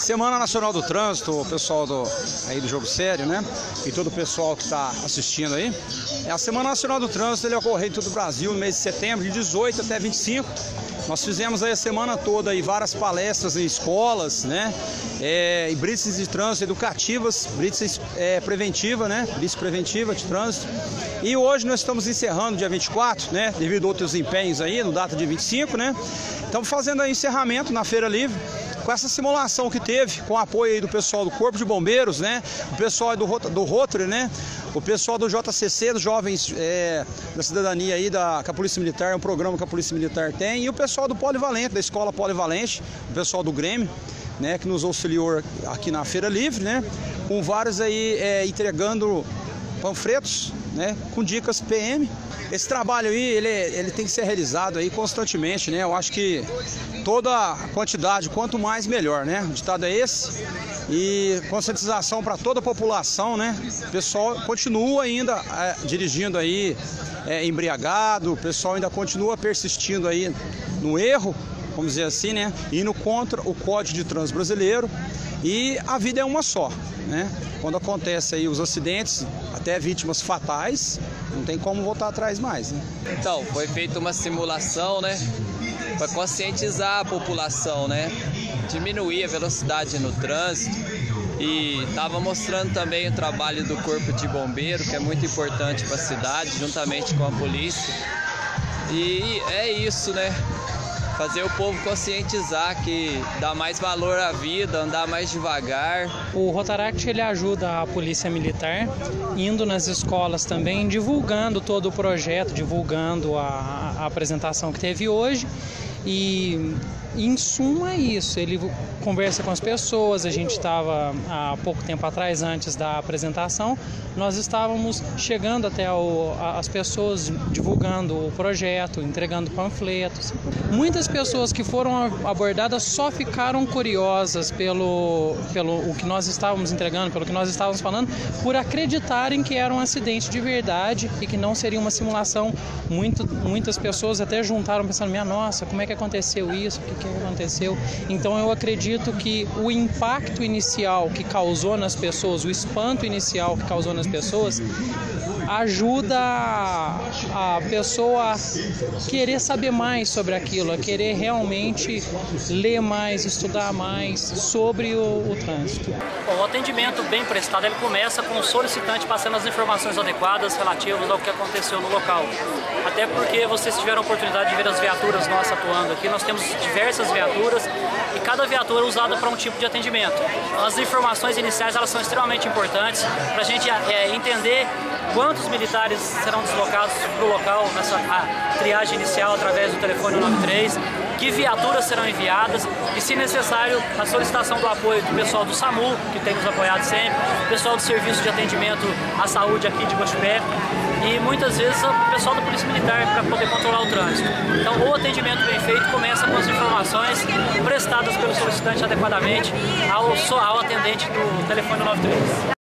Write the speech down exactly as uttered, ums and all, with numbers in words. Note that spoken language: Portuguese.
Semana Nacional do Trânsito, o pessoal do, aí do Jogo Sério, né? E todo o pessoal que está assistindo aí. A Semana Nacional do Trânsito, ele ocorreu em todo o Brasil no mês de setembro, de dezoito até vinte e cinco. Nós fizemos aí a semana toda aí várias palestras em escolas, né? É, e blitzes de trânsito educativas, blitzes é, preventiva, né? Blitz preventiva de trânsito. E hoje nós estamos encerrando dia vinte e quatro, né? Devido a outros empenhos aí, no data de vinte e cinco, né? Estamos fazendo aí encerramento na Feira Livre, com essa simulação que teve, com o apoio aí do pessoal do Corpo de Bombeiros, né? O pessoal do, do Rotary, né? O pessoal do J C C, dos Jovens é, da Cidadania aí, da, que a Polícia Militar, é um programa que a Polícia Militar tem, e o pessoal do Polivalente, da Escola Polivalente, o pessoal do Grêmio, né? Que nos auxiliou aqui na Feira Livre, né? Com vários aí é, entregando panfletos, né? Com dicas P M. Esse trabalho aí, ele, ele tem que ser realizado aí constantemente, né? Eu acho que toda a quantidade, quanto mais melhor, né? O ditado é esse. E conscientização para toda a população, né? O pessoal continua ainda é, dirigindo aí é, embriagado, o pessoal ainda continua persistindo aí no erro, vamos dizer assim, né? Indo contra o Código de Trânsito Brasileiro. E a vida é uma só, né? Quando acontece aí os acidentes, até vítimas fatais, não tem como voltar atrás mais, né? Então, foi feita uma simulação, né? Para conscientizar a população, né? Diminuir a velocidade no trânsito. E estava mostrando também o trabalho do Corpo de Bombeiro, que é muito importante para a cidade, juntamente com a polícia. E é isso, né? Fazer o povo conscientizar que dá mais valor à vida, andar mais devagar. O Rotaract, ele ajuda a Polícia Militar, indo nas escolas também, divulgando todo o projeto, divulgando a, a apresentação que teve hoje. E em suma é isso, ele conversa com as pessoas. A gente estava há pouco tempo atrás, antes da apresentação, nós estávamos chegando até o, as pessoas, divulgando o projeto, entregando panfletos. Muitas pessoas que foram abordadas só ficaram curiosas pelo, pelo o que nós estávamos entregando, pelo que nós estávamos falando, por acreditarem que era um acidente de verdade e que não seria uma simulação. Muito, muitas pessoas até juntaram pensando, minha nossa, como é que aconteceu isso, o que, que aconteceu? Então eu acredito que o impacto inicial que causou nas pessoas, o espanto inicial que causou nas pessoas, ajuda a pessoa a querer saber mais sobre aquilo, a querer realmente ler mais, estudar mais sobre o, o trânsito. Bom, o atendimento bem prestado, ele começa com o solicitante passando as informações adequadas relativas ao que aconteceu no local. Até porque vocês tiveram a oportunidade de ver as viaturas nossas atuando aqui. Nós temos diversas viaturas e cada viatura é usada para um tipo de atendimento. As informações iniciais, elas são extremamente importantes para a gente é, entender quantos militares serão deslocados para o local nessa triagem inicial através do telefone nove três, que viaturas serão enviadas e, se necessário, a solicitação do apoio do pessoal do SAMU, que tem nos apoiado sempre, o pessoal do Serviço de Atendimento à Saúde aqui de Guaxupé e muitas vezes o pessoal da Polícia Militar para poder controlar o trânsito. Então, o atendimento bem feito começa com as informações prestadas pelo solicitante adequadamente ao, ao atendente do telefone nove três.